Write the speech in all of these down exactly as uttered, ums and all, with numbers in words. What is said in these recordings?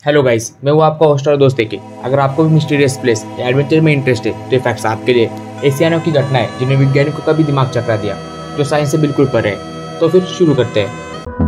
Hello guys, मैं वो आपका होस्ट और दोस्त के। अगर आपको भी मिस्टीरियस प्लेस या एडवेंचर में इंटरेस्ट है तो ये फैक्ट्स आपके लिए। एशियानों की घटनाएं जिन्हें वैज्ञानिकों का भी दिमाग चकरा दिया, जो साइंस से बिल्कुल परे है। तो फिर शुरू करते हैं।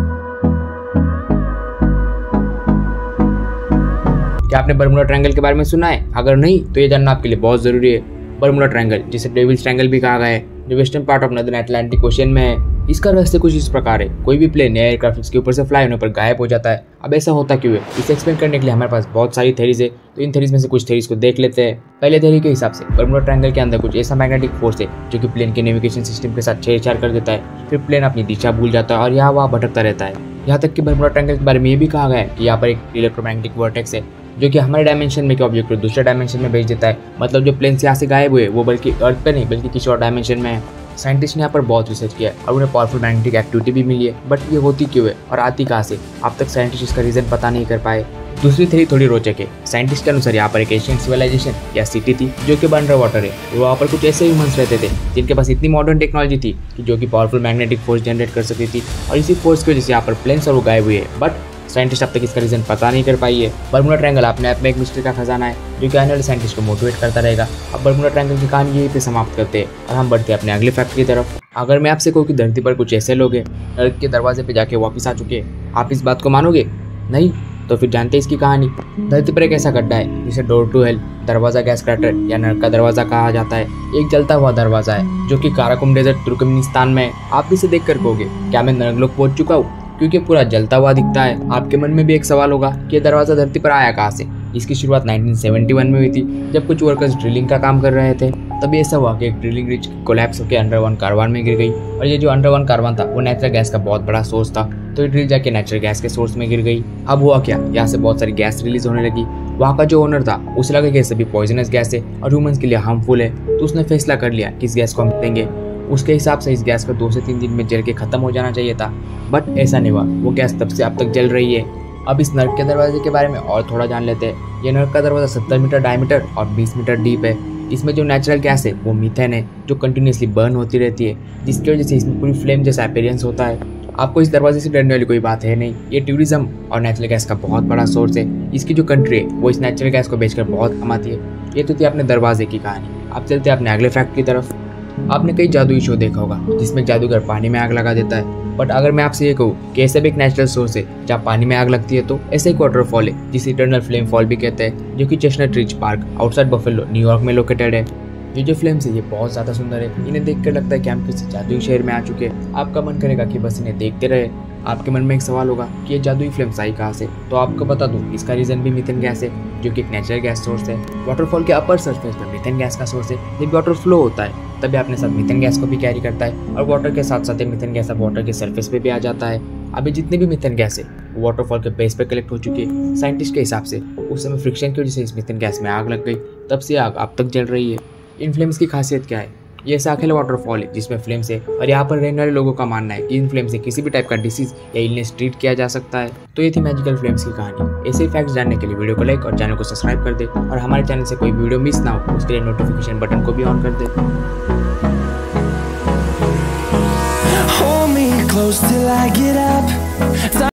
क्या आपने बरमूडा ट्रायंगल के बारे में सुना है? अगर नहीं तो ये जानना आपके लिए बहुत जरूरी है। बरमूडा ट्रायंगल, जिसे डेविल्स ट्रायंगल भी कहा गया है, जो western part of northern Atlantic Ocean में है। इसका रहस्य कुछ इस प्रकार है। कोई भी प्लेन या एयरक्राफ्ट इसके ऊपर से फ्लाई होने पर गायब हो जाता है। अब ऐसा होता क्यों है, इसे एक्सप्लेन करने के लिए हमारे पास बहुत सारी थ्योरीज है। तो इन थ्योरीज में से कुछ थ्योरीज को देख लेते हैं। पहले थ्योरी के हिसाब से बरमूडा ट्रायंगल के अंदर कुछ ऐसा मैग्नेटिक फोर्स है जो कि प्लेन के नेविगेशन सिस्टम के साथ छेड़छाड़ कर देता है। फिर प्लेन अपनी दिशा भूल जाता है और यहाँ वहाँ भटकता रहता है। यहाँ तक कि बरमूडा ट्रायंगल के बारे में ये भी कहा गया है कि यहाँ पर एक इलेक्ट्रोमैग्नेटिक वोर्टेक्स है जो कि हमारे डायमेंशन में के ऑब्जेक्ट को दूसरे डायमेंशन में भेज देता है। मतलब जो प्लेन से यहाँ से गायब हुए वो बल्कि अर्थ पे नहीं बल्कि किसी और डायमेंशन में है। साइंटिस्ट ने यहाँ पर बहुत रिसर्च किया और उन्हें पावरफुल मैग्नेटिक एक्टिविटी भी मिली है, बट ये होती क्यों है और आती कहाँ से, अब तक साइंटिस्ट इसका रीजन पता नहीं कर पाए। दूसरी थ्योरी थोड़ी रोचक है। साइंटिस्ट के अनुसार यहाँ पर एक एशियन सिविलाइजेशन या सिटी थी जो कि अंडर वाटर है। वहाँ पर कुछ ऐसे ह्यूमंस रहते थे जिनके पास इतनी मॉडर्न टेक्नोलॉजी थी कि जो कि पावरफुल मैग्नेटिक फोर्स जनरेट कर सकती थी, और इसी फोर्स की वजह से यहाँ पर प्लेन्स और वो गायब हुई है। बट साइंटिस्ट अब तक इसका रीजन पता नहीं कर पाई है। बरमूडा ट्रायंगल अपने आप में एक मिस्ट्री का खजाना है जो कि आने वाले साइंटिस्ट को मोटिवेट करता रहेगा। अब बरमूडा ट्रायंगल की कहानी यहीं पे समाप्त करते हैं और हम बढ़ते हैं अपने अगले फैक्ट की तरफ। अगर मैं आपसे कहूँ कि धरती पर कुछ ऐसे लोग हैं नर्क के दरवाजे पे जाके वापस आ चुके हैं, आप इस बात को मानोगे? नहीं? तो फिर जानते हैं इसकी कहानी। धरती पर एक ऐसा गड्ढा है जिसे Door to Hell, Darvaza gas crater या नर्क का दरवाजा कहा जाता है। एक जलता हुआ दरवाजा है जो कि काराकोरम डेजर्ट तुर्कमेनिस्तान में है। आप इसे देख कर कहोगे क्या मैं नर्कलोक पहुंच चुका हूँ, क्योंकि पूरा जलता हुआ दिखता है। आपके मन में भी एक सवाल होगा कि ये दरवाजा धरती पर आया कहाँ से। इसकी शुरुआत नाइनटीन सेवेंटी वन में हुई थी जब कुछ वर्कर्स ड्रिलिंग का काम कर रहे थे। तभी ऐसा हुआ कि एक ड्रिलिंग रिच कोलैप्स होकर अंडर वन कारवान में गिर गई, और ये जो अंडर वन कारवान था वो नेचुरल गैस का बहुत बड़ा सोर्स था। तो ये ड्रिल जाके नेचुरल गैस के सोर्स में गिर गई। अब हुआ क्या, यहाँ से बहुत सारी गैस रिलीज होने लगी। वहाँ का जो ओनर था उसे लगा कि सभी पॉइजनस गैस है और ह्यूमंस के लिए हार्मफुल है, तो उसने फैसला कर लिया कि इस गैस को हम देंगे। उसके हिसाब से इस गैस को दो से तीन दिन में जल के खत्म हो जाना चाहिए था, बट ऐसा नहीं हुआ। वो गैस तब से अब तक जल रही है। अब इस नर्क के दरवाजे के बारे में और थोड़ा जान लेते हैं। ये नर्क का दरवाजा सत्तर मीटर डायमीटर और बीस मीटर डीप है। इसमें जो नेचुरल गैस है वो मीथेन है जो कंटिन्यूसली बर्न होती रहती है, जिसकी वजह से इसमें पूरी फ्लेम जैसा अपीयरेंस होता है। आपको इस दरवाजे से डरने वाली कोई बात है नहीं। ये टूरिज्म और नेचुरल गैस का बहुत बड़ा सोर्स है। इसकी जो कंट्री है वो इस नेचुरल गैस को बेचकर बहुत कमाती है। ये तो थी अपने दरवाजे की कहानी। अब चलते हैं अपने अगले फैक्ट की तरफ। आपने कई जादुई शो देखा होगा जिसमें जादूगर पानी में आग लगा देता है, बट अगर मैं आपसे ये कहूँ कि ऐसा भी एक नेचुरल सोर्स है जहाँ पानी में आग लगती है, तो ऐसे एक वाटरफॉल है जिसे इटर्नल फ्लेम फॉल भी कहते हैं, जो कि chestnut ridge park outside Buffalo New York में लोकेटेड है। ये जो फ्लेम्स है ये बहुत ज्यादा सुंदर है। इन्हें देखकर लगता है कि हम किसी जादुई शहर में आ चुके हैं। आपका मन करेगा कि बस इन्हें देखते रहे। आपके मन में एक सवाल होगा कि ये जादुई फ्लेम्स आई कहाँ से, तो आपको बता दूं इसका रीजन भी मीथेन गैस है जो कि एक नेचुरल गैस सोर्स है। वाटरफॉल के अपर सरफेस पर मीथेन गैस का सोर्स है। जब वाटर फ्लो होता है तभी अपने साथ मीथेन गैस को भी कैरी करता है, और वाटर के साथ साथ मीथेन गैस अब वाटर के सरफेस पे भी आ जाता है। अभी जितनी भी मीथेन गैस है वो वाटरफॉल के बेस पे कलेक्ट हो चुकी है। साइंटिस्ट के हिसाब से उस समय फ्रिक्शन की वजह से इस मीथेन गैस में आग लग गई, तब से आग अब तक जल रही है। इन फ्लेम्स की खासियत क्या है? ये ऐसा अकेला वाटरफॉल है जिसमें फ्लेम्स है, और यहाँ पर रहने वाले लोगों का मानना है कि इन फ्लेम से किसी भी टाइप का डिसीज या इलनेस ट्रीट किया जा सकता है। तो ये थी मैजिकल फ्लेम्स की कहानी। ऐसे ही फैक्ट्स जानने के लिए वीडियो को लाइक और चैनल को सब्सक्राइब कर दे, और हमारे चैनल से कोई वीडियो मिस ना हो उसके लिए नोटिफिकेशन बटन को भी ऑन कर दे। Hold me close till I get up.